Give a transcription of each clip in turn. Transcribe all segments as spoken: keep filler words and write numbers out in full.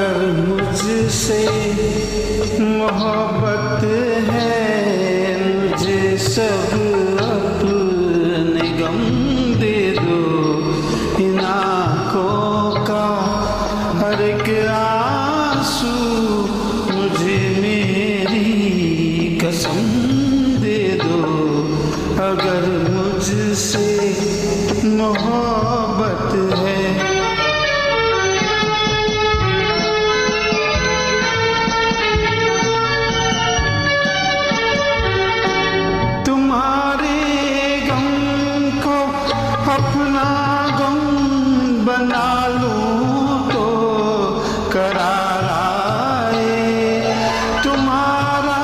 अगर मुझसे मोहब्बत है, मुझे सब अपने गम दे दो। इन आँखों का हर एक आंसू मुझे मेरी कसम दे दो। अगर मुझसे मोहब्बत है। अपना गम बना लूं तो करार आए, तुम्हारा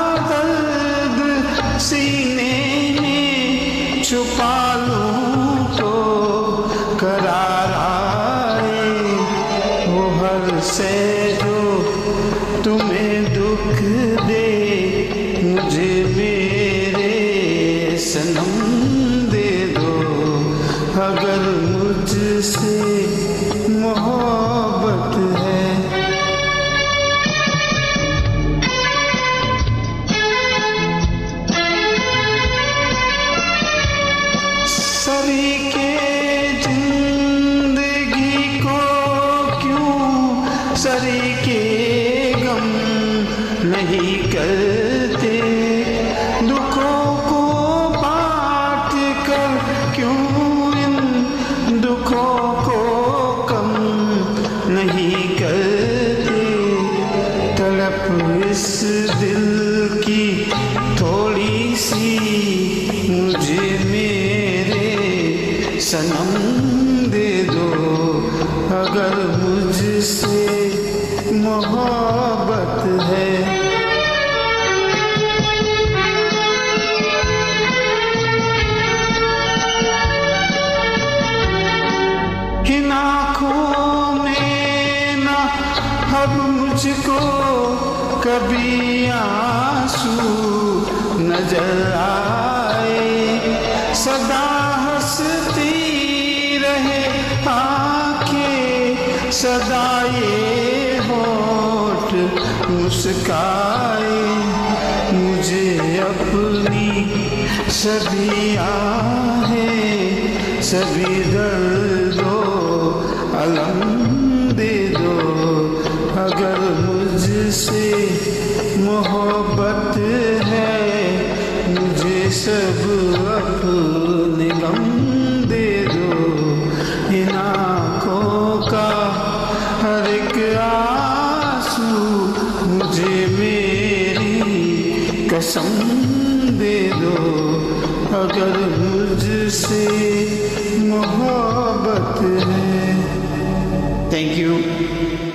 दर्द सीने में छुपा लूं तो करार आए। वो हर से जो तुम्हें दुख दे, मुझे मेरे सनम दे दो। अगर मुझसे मोहब्बत है। सरीके जिंदगी को क्यों सरीके गम नहीं करते, दुखों को बांट कर क्यों दुखों को कम नहीं करते। तड़प इस दिल की थोड़ी सी मुझे मेरे सनम दे दो। अगर मुझसे मोहब्बत है। इन आँखों में ना अब मुझको कभी आंसू नजर आए। सदा हंसती रहे आँखें, सदा ये होठ मुस्काए। मुझे अपनी सभी आहें, सभी दर्दों अलम दे दो। अगर मुझसे मोहब्बत है, मुझे सब अपने गम दे दो। इन आँखों का हर एक आंसू मुझे मेरी कसम दे दो। अगर मुझसे मोहब्बत है। Thank you.